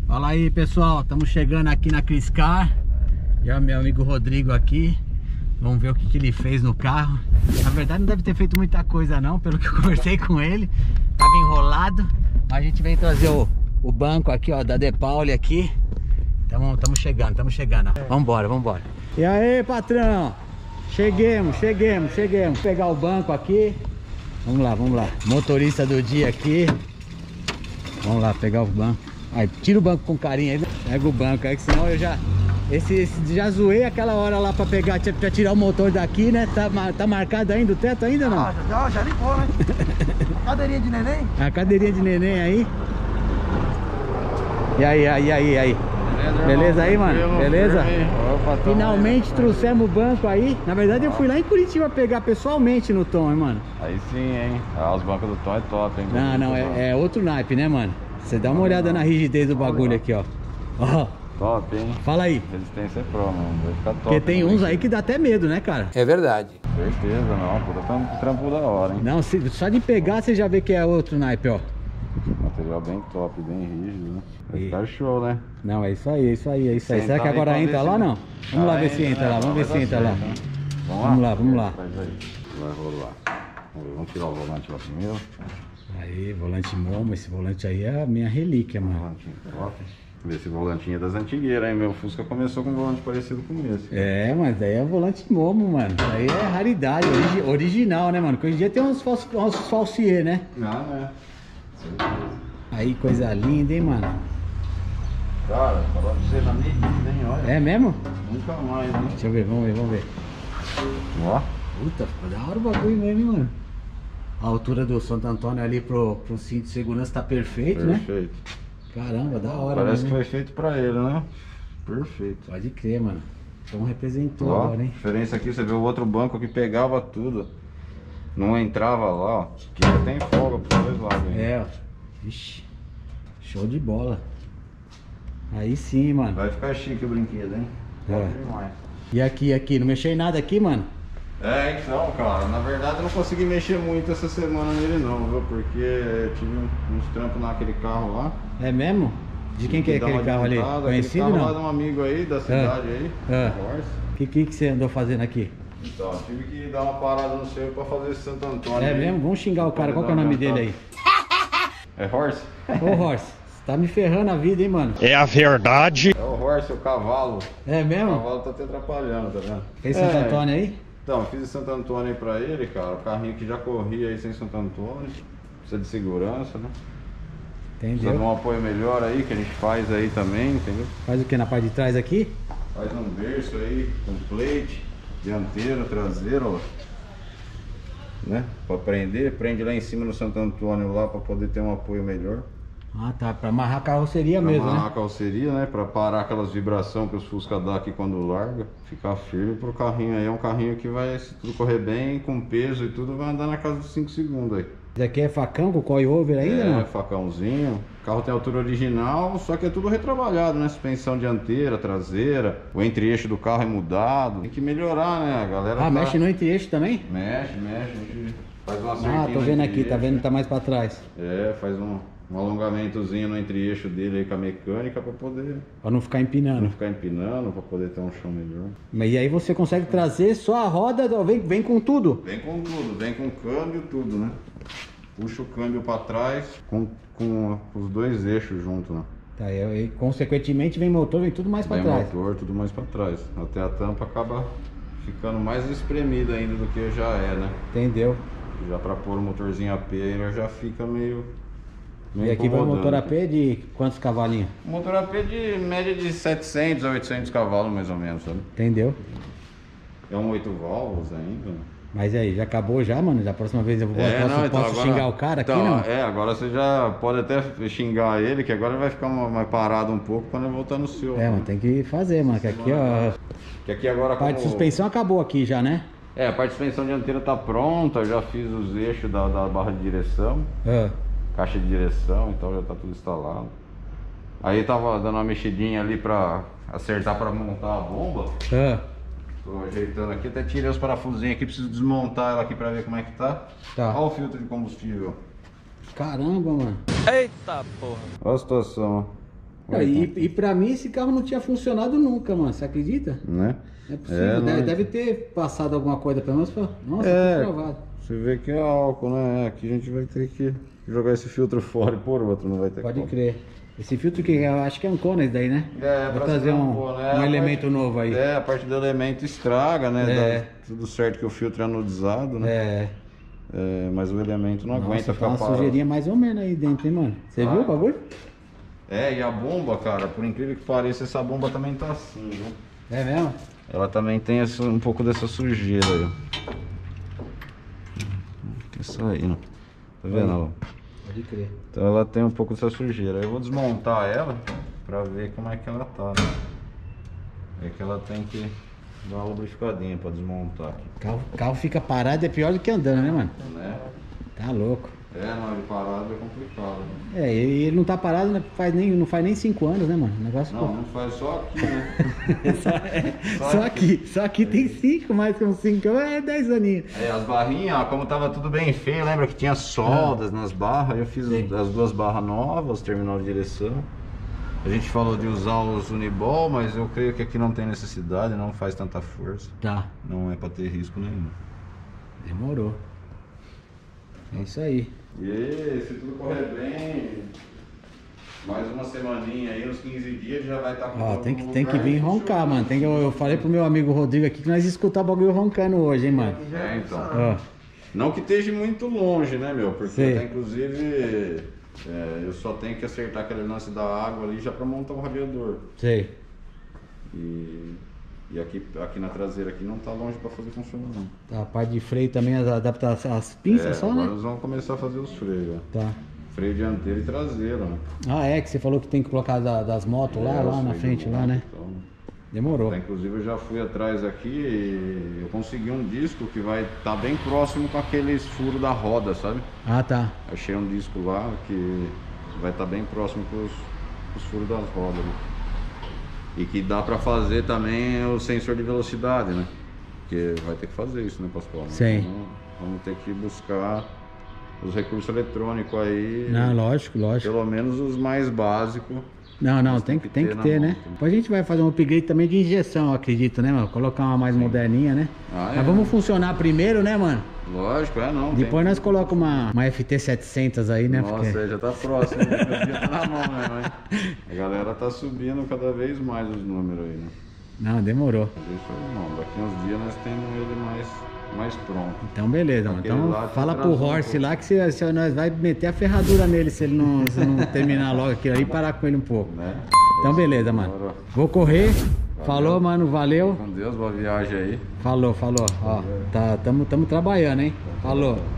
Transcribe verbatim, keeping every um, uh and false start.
Fala aí, pessoal, estamos chegando aqui na Criscar. E o meu amigo Rodrigo aqui. Vamos ver o que, que ele fez no carro. Na verdade não deve ter feito muita coisa não, pelo que eu conversei com ele. Tava enrolado. Mas a gente vem trazer o, o banco aqui, ó, da De Pauli aqui. Estamos chegando, estamos chegando. Ó. Vambora, vambora. E aí, patrão? Cheguemos, cheguemos, cheguemos. Vou pegar o banco aqui. Vamos lá, vamos lá. Motorista do dia aqui. Vamos lá, pegar o banco. Aí, tira o banco com carinho aí. Pega o banco aí, que senão eu já... Esse, esse já zoei aquela hora lá pra pegar, pra tirar o motor daqui, né? Tá, tá marcado ainda o teto ainda ou não? Ah, já, já limpou, né? A cadeirinha de neném? A cadeirinha de neném aí. E aí, aí, aí, aí. Beleza, Beleza aí, mano? Beleza? Opa, finalmente trouxemos o banco aí. Na verdade eu fui lá em Curitiba pegar pessoalmente no Tom, hein, mano? Aí sim, hein? Ah, os bancos do Tom é top, hein? Não, não, é, é outro naipe, né, mano? Você dá uma olhada na rigidez do bagulho aqui, ó. Ó. Top, hein? Fala aí. Resistência é pro, mano. Vai ficar top. Porque tem uns aí que dá até medo, né, cara? É verdade. Certeza, não. Puta trampo, trampo da hora, hein? Não, se, só de pegar você já vê que é outro naipe, ó. Material bem top, bem rígido, né? Vai E... ficar show, né? Não, é isso aí, é isso aí, é isso aí. Sentar Será que agora entra lá, não? Vamos lá ver se entra lá, vamos ver se entra lá. Vamos lá, vamos lá. Vai rolar. Vamos tirar o volante lá primeiro. Aí, volante Momo, esse volante aí é a minha relíquia, mano. Volantinho top. Esse volantinho é das antigueiras, hein? Meu Fusca começou com um volante parecido com esse. É, mas daí é volante Momo, mano. Aí é raridade, origi original, né, mano? Porque hoje em dia tem uns, falsi uns falsier, né? Não, né? Aí, coisa linda, hein, mano? Cara, falar pra você na medida, hein? Olha. É mesmo? Nunca mais, hein? Deixa eu ver, vamos ver, vamos ver. Ó. Puta, ficou da hora o bagulho mesmo, hein, mano? A altura do Santo Antônio ali pro, pro cinto de segurança tá perfeito, né? Perfeito. Caramba, da hora. Parece mesmo, que foi feito pra ele, né? Perfeito. Pode crer, mano. Então representou Ó, agora, hein? diferença aqui, você vê o outro banco que pegava tudo. Não entrava lá, ó. Aqui já tem folga pros dois lados, hein? É, ó. Ixi, show de bola. Aí sim, mano. Vai ficar chique o brinquedo, hein? É. Demais. E aqui, aqui, não mexeu em nada aqui, mano? É, então, cara, na verdade eu não consegui mexer muito essa semana nele não, viu? Porque eu tive uns trampos naquele carro lá. É mesmo? De quem que é aquele carro ali? Conhecido ou não? não? Lá de um amigo aí da cidade aí. É. O que, que que você andou fazendo aqui? Então, tive que dar uma parada no seu pra fazer esse Santo Antônio. É aí. mesmo? Vamos xingar o cara, qual que é o nome dele aí? É Horse? Ô, Horse, você tá me ferrando a vida, hein, mano? É a verdade. É o Horse, o cavalo. É O mesmo? cavalo tá te atrapalhando, tá vendo? Esse Santo É. Antônio aí? Então, fiz esse Santo Antônio aí pra ele, cara. O carrinho que já corria aí sem Santo Antônio. Precisa de segurança, né? Precisa de Entendeu? um apoio melhor aí, que a gente faz aí também, entendeu? Faz o que na parte de trás aqui? Faz um berço aí, com plate, dianteiro, traseiro, ó. Né? Pra prender, prende lá em cima no Santo Antônio lá pra poder ter um apoio melhor. Ah, tá, pra amarrar a carroceria Pra mesmo, amarrar né? a calceria, né? Pra parar aquelas vibrações que os Fusca dá aqui quando larga. Ficar firme pro carrinho aí. É um carrinho que vai, se tudo correr bem, com peso e tudo, vai andar na casa dos cinco segundos aí. Esse aqui é facão com coil-over ainda, é, não? facãozinho. O carro tem altura original, só que é tudo retrabalhado, né? Suspensão dianteira, traseira. O entre-eixo do carro é mudado. Tem que melhorar, né? A galera Ah, tá... mexe no entre-eixo também? Mexe, mexe. A gente faz uma Ah, tô vendo aqui, tá vendo que tá mais pra trás. É, faz um, um alongamentozinho no entre-eixo dele aí com a mecânica pra poder Pra não ficar não empinando. ficar empinando, pra poder ter um chão melhor. Mas e aí você consegue trazer só a roda, vem, vem com tudo? Vem com tudo, vem com câmbio, tudo, né? Puxa o câmbio pra trás com, com os dois eixos juntos, né? Tá, e, e consequentemente vem motor, vem tudo mais pra Vem trás. motor, tudo mais pra trás. Até a tampa acaba ficando mais espremida ainda do que já é, né? Entendeu? Já pra pôr o motorzinho A P, ele já fica meio... E aqui vai o motor A P de quantos cavalinhos? Motor A P de média de setecentos a oitocentos cavalos, mais ou menos, sabe? Entendeu? É um oito válvulas ainda. Mas aí, já acabou já, mano? Da próxima vez eu vou, É, posso, não, então posso agora- xingar o cara aqui, então, não? É, agora você já pode até xingar ele, que agora ele vai ficar mais parado um pouco quando ele voltar no seu. É, mano, tem que fazer, mano, que aqui, ó... Que aqui agora A parte de como- suspensão acabou aqui já, né? É, a parte de suspensão dianteira tá pronta, já fiz os eixos da, da barra de direção, Ah, caixa de direção, então já tá tudo instalado. Aí tava dando uma mexidinha ali pra acertar pra montar a bomba. ah, Tô ajeitando aqui, até tirei os parafusinhos aqui, preciso desmontar ela aqui pra ver como é que tá. tá. Olha o filtro de combustível. Caramba, mano. Eita porra. Olha a situação, ó. Não, e, e pra mim esse carro não tinha funcionado nunca, mano. Você acredita? Né? Não é possível. É, deve, não- deve ter passado alguma coisa pelo menos. Pra... Nossa, É. foi provado. Você vê que é álcool, né? Aqui a gente vai ter que jogar esse filtro fora e pôr outro, não vai ter Pode como. crer. Esse filtro que eu acho que é um cone esse daí, né? É, Vou pra trazer cima, um, pô, né? um A elemento parte- novo aí. É, a parte do elemento estraga, né? É. Dá tudo certo que o filtro é anodizado, né? É. É, mas o elemento não Nossa, aguenta tá ficar uma parado. sujeirinha mais ou menos aí dentro, hein, mano? Você Ah. viu o bagulho? É, e a bomba, cara, por incrível que pareça, essa bomba também tá assim, viu? É mesmo? Ela também tem essa- um pouco dessa sujeira aí, ó. Tem isso aí, né? Tá vendo? ó? Pode crer. Então ela tem um pouco dessa sujeira. Eu vou desmontar ela pra ver como é que ela tá, né? É que ela tem que dar uma lubrificadinha pra desmontar aqui, O carro, carro fica parado é pior do que andando, né, mano? né? Tá louco. É, na hora de parado é complicado, né? É, ele, ele não tá parado, né, faz nem, não faz nem cinco anos, né, mano? O negócio Não, não faz só aqui, né? só, é, só só aqui. Só aqui tem cinco, mais que uns cinco, é dez aninhos. Aí as barrinhas, ó, como tava tudo bem feio, lembra que tinha soldas nas barras? Eu fiz Sim. as duas barras novas, terminal de direção. A gente falou de usar os Uniball, mas eu creio que aqui não tem necessidade, não faz tanta força. Tá, Não é pra ter risco nenhum. demorou. É isso aí. E aí, se tudo correr bem, mais uma semaninha aí, uns quinze dias já vai estar com Ó, todo tem que, mundo tem que lugar vir e roncar, mano. Tem que, eu, eu falei pro meu amigo Rodrigo aqui que nós ia escutar o bagulho roncando hoje, hein, mano. É, então. Ó, Não que esteja muito longe, né, meu? Porque Sim. até, inclusive é, eu só tenho que acertar aquele lance da água ali já para montar o radiador. sei. E, e aqui, aqui na traseira aqui não tá longe para fazer funcionar não. Tá, a parte de freio também, as- adaptar as, as pinças É, só, agora né? nós vamos começar a fazer os freios. ó. Tá. Freio dianteiro e traseiro, né? Ah, é, que você falou que tem que colocar da- das motos lá, É, lá os na freios frente, do lá, moto, né? então. Demorou. Tá, inclusive eu já fui atrás aqui e eu consegui um disco que vai estar bem próximo com aqueles furos da roda, sabe? Ah, tá. Achei um disco lá que vai estar bem próximo com os, com os furos das rodas. Né? E que dá pra fazer também o sensor de velocidade, né? Porque vai ter que fazer isso, né, Pascoal? Sim. Então, vamos ter que buscar os recursos eletrônicos aí. Não, lógico, lógico. Pelo menos os mais básicos. Não, não, Mas tem, que- tem que na ter, né? moto. Depois a gente vai fazer um upgrade também de injeção, eu acredito, né, mano? Colocar uma mais moderninha, né? Ah, Mas é. vamos funcionar primeiro, né, mano? Lógico, é não. Depois tem- nós colocamos uma, uma F T setecentos aí, né? Nossa, Porque... é, já tá próximo, né? Meu dia tá na mão mesmo, hein? A galera tá subindo cada vez mais os números aí, né? Não, demorou. Mas isso aí não, daqui uns dias nós temos ele mais, mais pronto. Então, beleza, mano. Aquele Então, lá te fala pro atrasou um Horse pouco. lá que se, se nós vai meter a ferradura nele se ele não, se não terminar logo aquilo aí e parar com ele um pouco. Né? Então, beleza, mano. Demorou. Vou correr. Falou, mano. Valeu. Com Deus, boa viagem aí. Falou, falou. Ó, tá, tamo, tamo trabalhando, hein? Falou.